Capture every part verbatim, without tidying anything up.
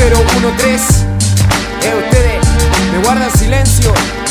cero uno tres. Eh, ustedes me guardan silencio,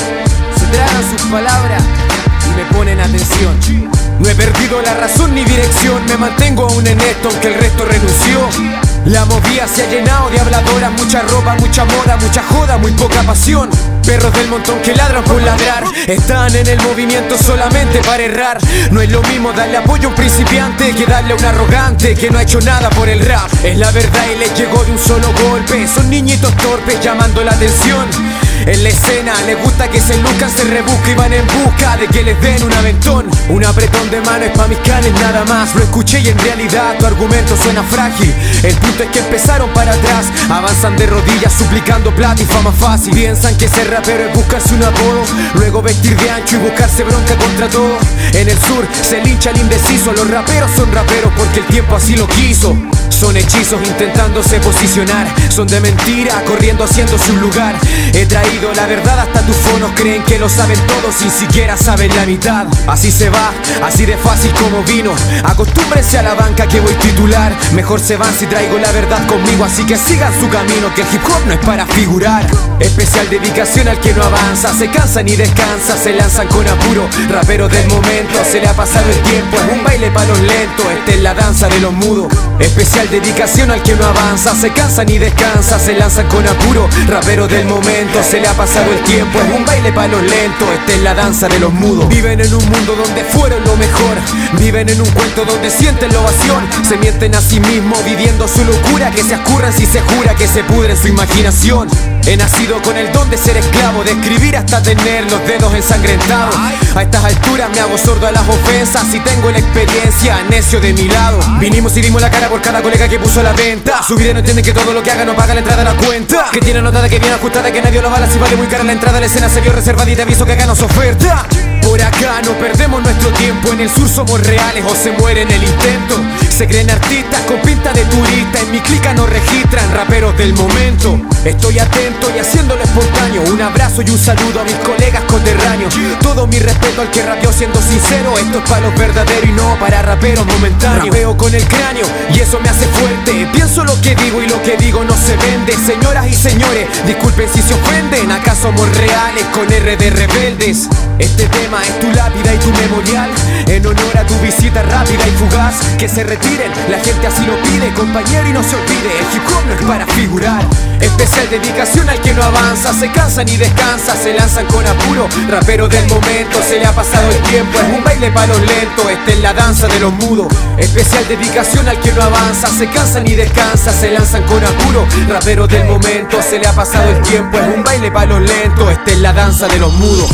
se tragan sus palabras y me ponen atención. No he perdido la razón ni dirección, me mantengo aún en esto aunque el resto renunció. La movida se ha llenado de habladoras, mucha ropa, mucha moda, mucha joda, muy poca pasión. Perros del montón que ladran por ladrar, están en el movimiento solamente para errar. No es lo mismo darle apoyo a un principiante que darle a un arrogante que no ha hecho nada por el rap. Es la verdad y les llegó de un solo golpe, son niñitos torpes llamando la atención. En la escena les gusta que se luzcan, se rebuscan y van en busca de que les den un aventón. Un apretón de mano es pa' mis canes nada más. Lo escuché y en realidad tu argumento suena frágil. El punto es que empezaron para atrás, avanzan de rodillas suplicando plata y fama fácil. Piensan que ser rapero es buscarse un apodo, luego vestir de ancho y buscarse bronca contra todo. En el sur se lincha al indeciso, los raperos son raperos porque el tiempo así lo quiso. Son hechizos intentándose posicionar, son de mentira corriendo haciéndose un lugar. He traído la verdad hasta tus fonos, creen que lo saben todo sin siquiera saben la mitad. Así se va, así de fácil como vino. Acostúmbrense a la banca que voy titular. Mejor se van si traigo la verdad conmigo, así que sigan su camino, que el hip hop no es para figurar. Especial dedicación al que no avanza, se cansa ni descansa, se lanzan con apuro. Rapero del momento, se le ha pasado el tiempo, es un baile para los lentos, esta es la danza de los mudos. Especial dedicación al que no avanza, se cansa ni descansa, se lanzan con apuro. Rapero del momento, se le ha pasado el tiempo, es un baile para los lentos, esta es la danza de los mudos. Viven en un mundo donde fueron lo mejor, viven en un cuento donde sienten la ovación. Se mienten a sí mismos viviendo su locura, que se escurran si se jura que se pudre en su imaginación. He nacido con el don de ser esclavo, de escribir hasta tener los dedos ensangrentados. A estas alturas me hago sordo a las ofensas y tengo la experiencia, necio de mi lado. Vinimos y dimos la cara por cada colega que puso a la venta. Su vida no entiende que todo lo que haga no paga la entrada a la cuenta, que tiene anotada, que viene ajustada, que nadie lo bala si vale muy cara la entrada. La escena se vio reservada y te aviso que acá no se oferta. Por acá no perdemos nuestro tiempo, en el sur somos reales o se muere en el intento. Se creen artistas con pinta de turista, en mi clica no registran raperos del momento. Estoy atento y haciéndolo espontáneo, un abrazo y un saludo a mis colegas coterráneos. Todo mi respeto al que rapeó siendo sincero, esto es para los verdaderos y no para raperos momentáneos. Rapeo con el cráneo y eso me hace fuerte, pienso lo que digo y lo que digo no se vende. Señoras y señores, disculpen si se ofenden, acá somos reales con R de rebeldes. Este tema es tu lápida y tu memorial, en honor a tu visita rápida y fugaz. Que se retiren, la gente así lo pide, compañero, y no se olvide, el hip hop no es para figurar. Especial dedicación al que no avanza, se cansa ni descansa, se lanzan con apuro. Rapero del momento, se le ha pasado el tiempo, es un baile para los lentos, esta es la danza de los mudos. Especial dedicación al que no avanza, se cansa ni descansa, se lanzan con apuro. Rapero del momento, se le ha pasado el tiempo, es un baile para los lentos, esta es la danza de los mudos.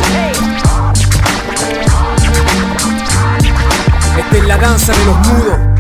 Esta es la danza de los mudos.